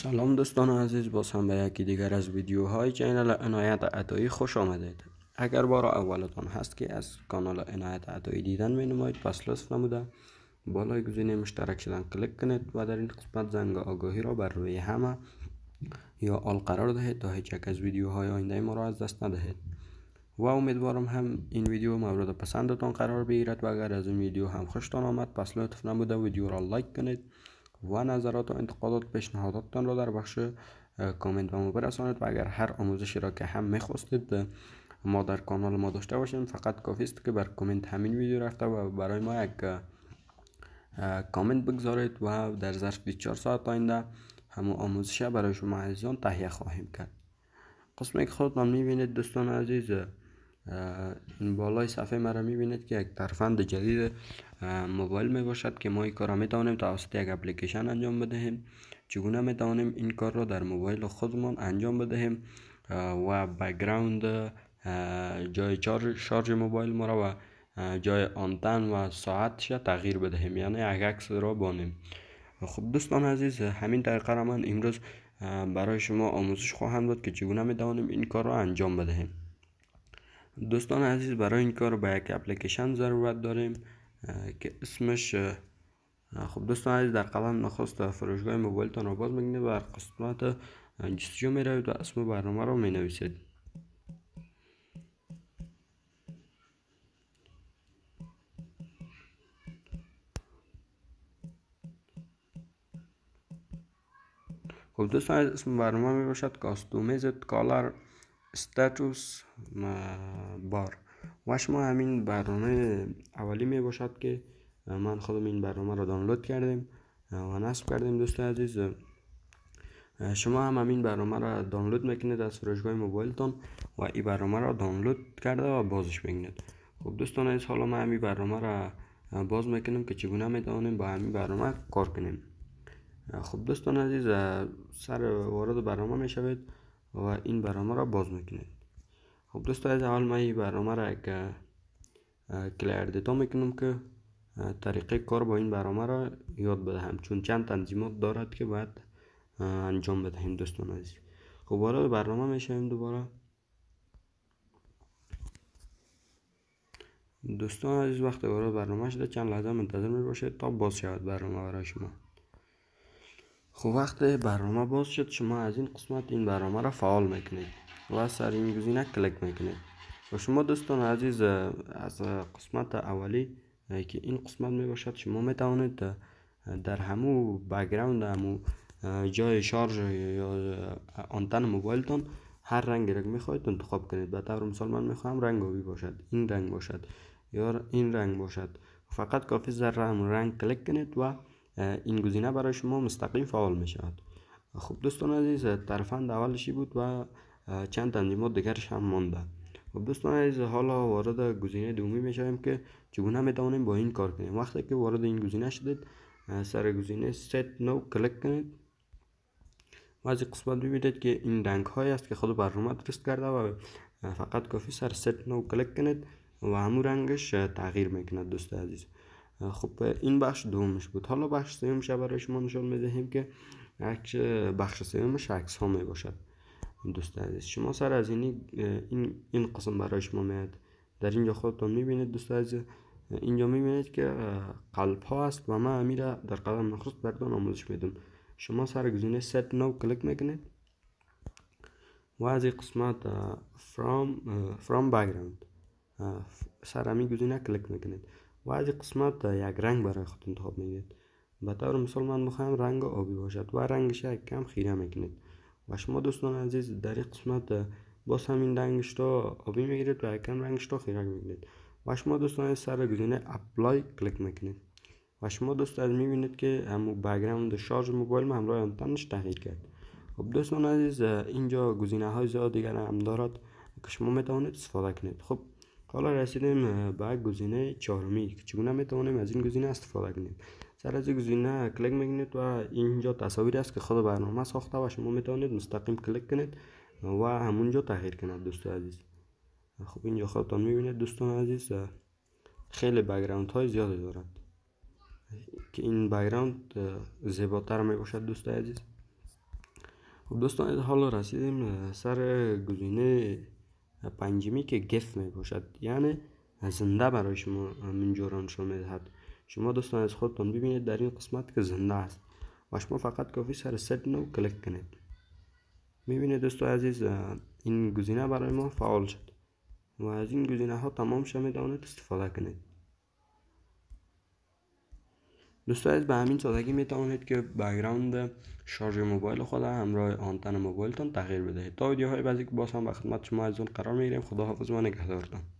سلام دوستان عزیز، باز هم به یکی دیگر از ویدیوهای چینل عنایت عطایی خوش آمدید. اگر بار اولتان هست که از کانال عنایت عطایی دیدن می نمایید، پس لطف نموده بالای گزینه مشترک شدن کلیک کنید و در این قسمت زنگ آگاهی را بر روی همه یا آل قرار دهید تا هیچ یک از ویدیوهای آینده ما را از دست ندهید. و امیدوارم هم این ویدیو مورد پسندتان قرار بگیرد و اگر از این ویدیو هم خوشتان آمد پس لطف نموده ویدیو را لایک کنید و نظرات و انتقادات پیشنهاداتتان را در بخش کامنت به ما برسانید و اگر هر آموزشی را که هم میخواستید ما در کانال ما داشته باشیم فقط کافی است که بر کامنت همین ویدیو رفته و برای ما یک کامنت بگذارید و در ظرف 24 ساعت آینده همون آموزش برای شما عزیزان تهیه خواهیم کرد. قسمی که خودتان میبینید دوستان عزیز، این بالای صفحه مرا میبینید که یک ترفند جدید موبایل می باشد که ما این کار را میتوانیم توسط یک اپلیکیشن انجام بدهیم. چگونه میتوانیم این کار را در موبایل خودمان انجام بدهیم و بک‌گراند جای شارژ موبایل ما را و جای آنتن و ساعتش تغییر بدهیم، یعنی یک عکس را بانیم. خب دوستان عزیز، همین طریقه را من امروز برای شما آموزش خواهم داد که چگونه میتوانیم این کار را انجام بدهیم. دوستان عزیز، برای این کار به یک اپلیکیشن ضرورت داریم که اسمش خب دوستان عزیز، در قلم نخست فروشگاه موبایلتان را باز میکنید و در قسمت جستجو می روید و اسم برنامه را می نویسید. خب دوستان عزیز، اسم برنامه می باشد کاستومیزد کالر استاتوس بار و شما همین برنامه اولی می باشد که من خودم این برنامه را دانلود کردیم و نصب کردیم. دوستان عزیز، شما هم همین برنامه را دانلود میکنید از فروشگاه موبایلتان و این برنامه را دانلود کرده و بازش میکنید. خب دوستان عزیز، حالا ما همین برنامه را باز میکنیم که چگونه میتوانیم با همین برنامه کار کنیم. خب دوستان عزیز، سر وارد برنامه میشوید و این برنامه را باز میکنید. خب دوستان عزیز، اول ما این برنامه را یک کلیر دیتا میکنم که طریقه کار با این برنامه را یاد بدهم، چون چند تنظیمات دارد که باید انجام بدهیم. دوستان عزیز، خب وارد برنامه میشویم دوباره. دوستان عزیز، وقتی وارد برنامه شده چند لحظه منتظر میباشید تا باز شود برنامه برای شما. خب وقتی برنامه باز شد شما از این قسمت این برنامه را فعال میکنید و سر این گزینه کلیک میکنید و شما دوستان عزیز از قسمت اولی که این قسمت میباشد شما میتوانید در همو بک‌گراند همو جای شارژ یا آنتن موبایلتان هر رنگی را میخواهید انتخاب کنید. به طور مثال من میخواهم رنگ آبی باشد، این رنگ باشد یا این رنگ باشد. فقط کافی زر همون رنگ کلیک کنید و این گزینه برای شما مستقیم فعال می شود. خب دوستان عزیز، ترفند اولشی بود و چند تنظیمات دیگرش هم مانده. خب دوستان عزیز، حالا وارد گزینه دومی می شویم که چگونه می توانیم با این کار کنیم. وقتی که وارد این گزینه شدید سر گزینه set now کلیک کنید و از این قسمت ببینید که این رنگ های است که خود برنامه درست کرده و فقط کافی سر set now کلیک کنید و همون رنگش تغییر میکند. دوست عزیز، خب این بخش دومش بود. حالا بخش سومش برای شما نشان میدهیم که بخش سومش عکس ها می باشد. دوست عزیز، شما سر از این قسم برای شما میاد. در اینجا خودتون میبینید دوست عزیز، اینجا میبینید که قلب ها است و من امیره در قلم نخست براتون آموزش میدم. شما سر گزینه set now کلیک میکنید و از این قسمت from background سر همین گزینه کلیک میکنید و از این قسمت یک رنگ برای خود انتخاب میگید. به طور مثال من میخواهم رنگ آبی باشد و رنگش یک کم خیره میکنید و شما دوستان عزیز در این قسمت باز همین رنگش رو آبی میگیرید و یک کم رنگش رو خیره میکنید و شما دوستان عزیز سر گزینه اپلای کلیک میکنید و شما دوستان عزیز میبینید که همون بک‌گراند شارژ موبایل من همراه آنتنش تغییر کرد. خب دوستان عزیز، اینجا گزینه های زیاد دیگر هم دارد که شما میتوانید استفاده کنید. خب حالا رسیدیم به گزینه چهارمی که چگونه میتوانیم از این گزینه استفاده کنیم. سر از این گزینه کلیک میکنید و اینجا تصاویری است که خود برنامه ساخته و شما میتوانید مستقیم کلیک کنید و همونجا تغییر کنید. دوستان عزیز، خب اینجا خودتان میبینید دوستان عزیز خیلی بک‌گراند های زیادی دارد که این بک‌گراند زیباتر میباشد. دوستان عزیز، خب دوستان حالا رسیدیم سر گزینه پنجمی که گف می باشد، یعنی زنده برای شما من جوران شما میدهد. شما دوستان از خودتان ببینید در این قسمت که زنده است و شما فقط کافی سر ست نو کلیک کنید. میبینید دوستان عزیز این گزینه برای ما فعال شد و از این گزینه ها تمام شما میتوانید استفاده کنید. دوستان عزیز به همین سادگی میتوانید که بک‌گراند شارژ موبایل خود همراه آنتن موبایلتان تغییر بدهید. تا ویدیوهای بعدی که باز هم به خدمت شما عزیزان قرار میگیریم. خداحافظ و نگهدارتان.